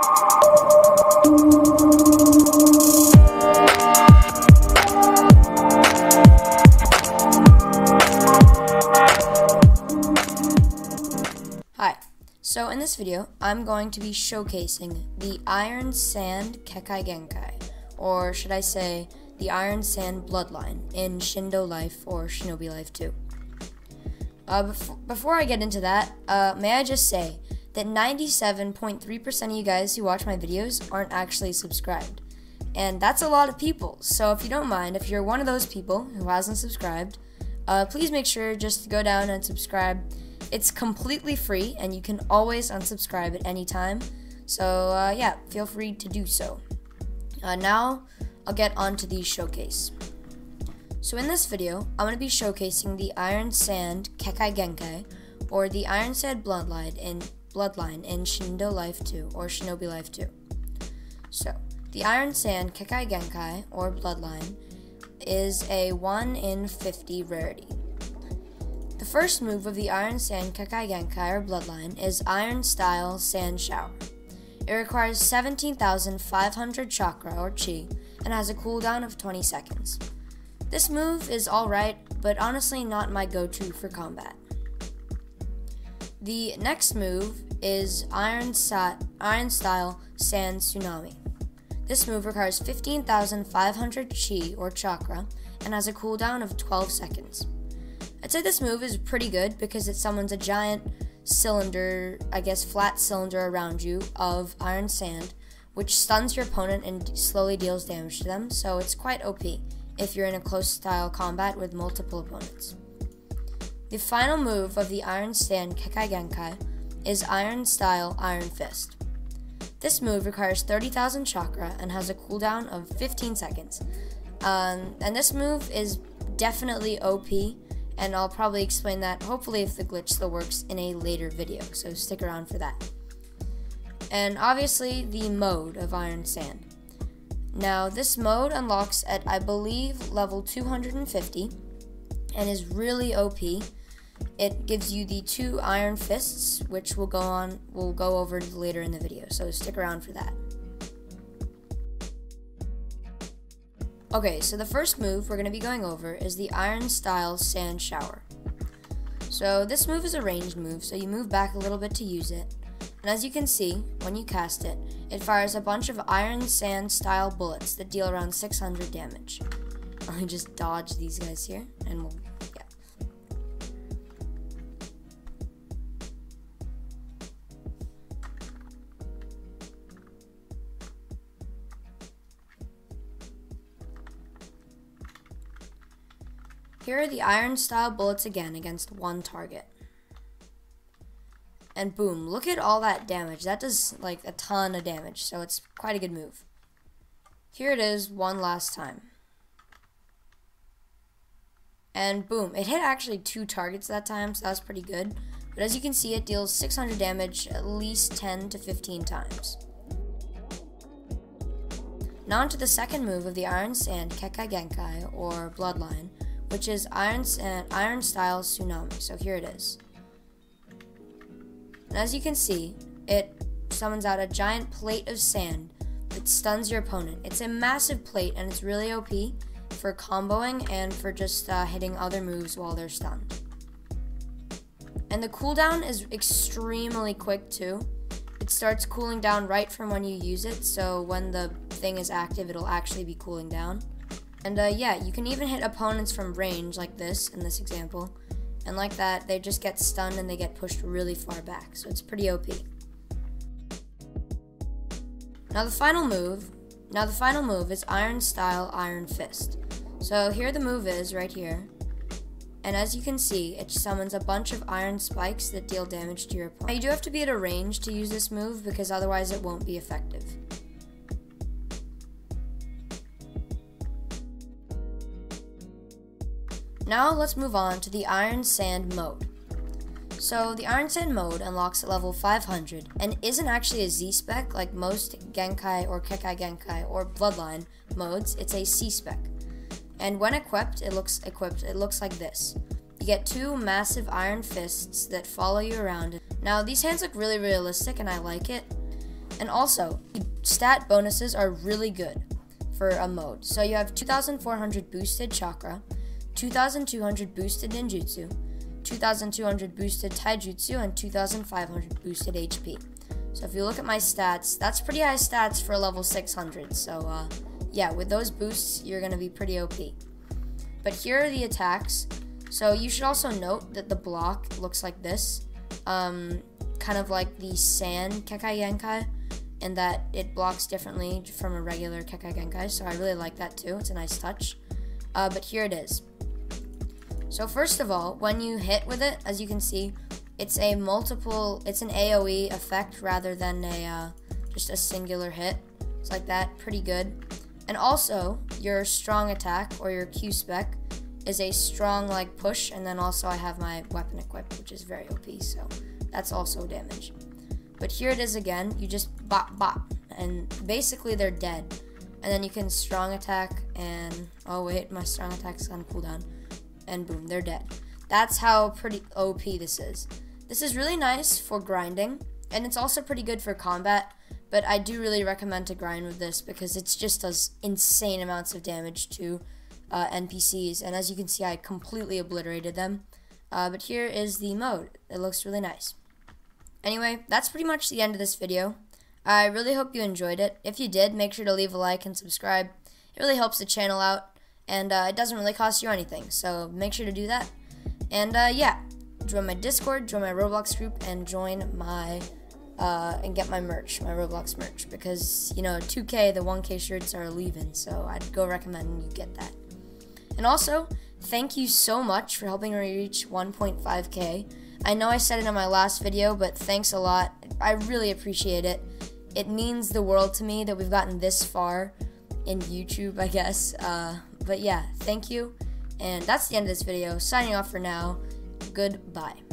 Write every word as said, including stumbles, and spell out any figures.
Hi, so in this video, I'm going to be showcasing the Iron Sand Kekai Genkai, or should I say, the Iron Sand Bloodline in Shindo Life or Shinobi Life two. Uh, bef before I get into that, uh, may I just say that ninety-seven point three percent of you guys who watch my videos aren't actually subscribed. And that's a lot of people, so if you don't mind, if you're one of those people who hasn't subscribed, uh, please make sure just to go down and subscribe. It's completely free, and you can always unsubscribe at any time. So, uh, yeah, feel free to do so. Uh, now, I'll get on to the showcase. So in this video, I'm going to be showcasing the Iron Sand Kekai Genkai, or the Iron Sand Bloodline in, Bloodline in Shindo Life two, or Shinobi Life two. So, the Iron Sand Kekai Genkai, or Bloodline, is a one in fifty rarity. The first move of the Iron Sand Kekai Genkai or Bloodline is Iron Style Sand Shower. It requires seventeen thousand five hundred chakra or chi and has a cooldown of twenty seconds. This move is alright, but honestly not my go-to for combat. The next move is Iron, Sa Iron Style Sand Tsunami. This move requires fifteen thousand five hundred chi or chakra and has a cooldown of twelve seconds. I'd say this move is pretty good because it summons a giant cylinder, I guess flat cylinder around you of iron sand, which stuns your opponent and slowly deals damage to them, so it's quite O P if you're in a close style combat with multiple opponents. The final move of the Iron Sand Kekai Genkai is Iron Style Iron Fist. This move requires thirty thousand chakra and has a cooldown of fifteen seconds. Um, and this move is definitely O P, and I'll probably explain that, hopefully if the glitch still works, in a later video, so stick around for that. And obviously, the mode of Iron Sand. Now, this mode unlocks at, I believe, level two hundred fifty, and is really O P. It gives you the two Iron Fists, which we'll go on, we'll go over later in the video, so stick around for that. Okay, so the first move we're going to be going over is the Iron Style Sand Shower. So this move is a ranged move, so you move back a little bit to use it. And as you can see, when you cast it, it fires a bunch of Iron Sand style bullets that deal around six hundred damage. I'll just dodge these guys here, and we'll, yeah. Here are the Iron Style bullets again against one target. And boom, look at all that damage. That does like a ton of damage, so it's quite a good move. Here it is one last time. And boom, it hit actually two targets that time, so that was pretty good. But as you can see, it deals six hundred damage at least ten to fifteen times. Now on to the second move of the Iron Sand Kekai Genkai, or Bloodline, which is Iron Sand, Iron Style Tsunami. So here it is. And as you can see, it summons out a giant plate of sand that stuns your opponent. It's a massive plate, and it's really O P for comboing and for just uh, hitting other moves while they're stunned. And the cooldown is extremely quick too. It starts cooling down right from when you use it, so when the thing is active, it'll actually be cooling down. And uh, yeah, you can even hit opponents from range like this in this example. And like that, they just get stunned and they get pushed really far back. So it's pretty O P. Now the final move, now the final move is Iron Style Iron Fist. So here the move is right here. And as you can see, it summons a bunch of iron spikes that deal damage to your opponent. Now you do have to be at a range to use this move because otherwise it won't be effective. Now let's move on to the Iron Sand mode. So the Iron Sand mode unlocks at level five hundred and isn't actually a Z spec like most Genkai or Kekai Genkai or Bloodline modes. It's a C spec. And when equipped, it looks equipped. It looks like this. You get two massive iron fists that follow you around. Now these hands look really realistic and I like it. And also, stat bonuses are really good for a mode. So you have two thousand four hundred boosted chakra, two thousand two hundred boosted ninjutsu, two thousand two hundred boosted taijutsu, and two thousand five hundred boosted H P. So if you look at my stats, that's pretty high stats for level six hundred. So uh, yeah, with those boosts, you're going to be pretty O P. But here are the attacks. So you should also note that the block looks like this. Um, kind of like the Sand Kekai Genkai, and that it blocks differently from a regular Kekai Genkai. So I really like that too. It's a nice touch. Uh, but here it is. So first of all, when you hit with it, as you can see, it's a multiple, it's an A O E effect rather than a uh, just a singular hit. It's like that, pretty good. And also, your strong attack or your Q-spec is a strong like push, and then also I have my weapon equipped, which is very O P, so that's also damage. But here it is again, you just bop bop, and basically they're dead. And then you can strong attack, and oh wait, my strong attack's on cooldown, and boom, they're dead. That's how pretty O P this is. This is really nice for grinding, and it's also pretty good for combat, but I do really recommend to grind with this because it just does insane amounts of damage to uh, N P Cs, and as you can see, I completely obliterated them. Uh, but here is the mode. It looks really nice. Anyway, that's pretty much the end of this video. I really hope you enjoyed it. If you did, make sure to leave a like and subscribe. It really helps the channel out, and uh, it doesn't really cost you anything, so make sure to do that. And uh, yeah, join my Discord, join my Roblox group, and join my, uh, and get my merch, my Roblox merch, because, you know, two K, the one K shirts are leaving, so I'd go recommend you get that. And also, thank you so much for helping me reach one point five K. I know I said it in my last video, but thanks a lot. I really appreciate it. It means the world to me that we've gotten this far in YouTube, I guess. Uh, but yeah, thank you. And that's the end of this video. Signing off for now. Goodbye.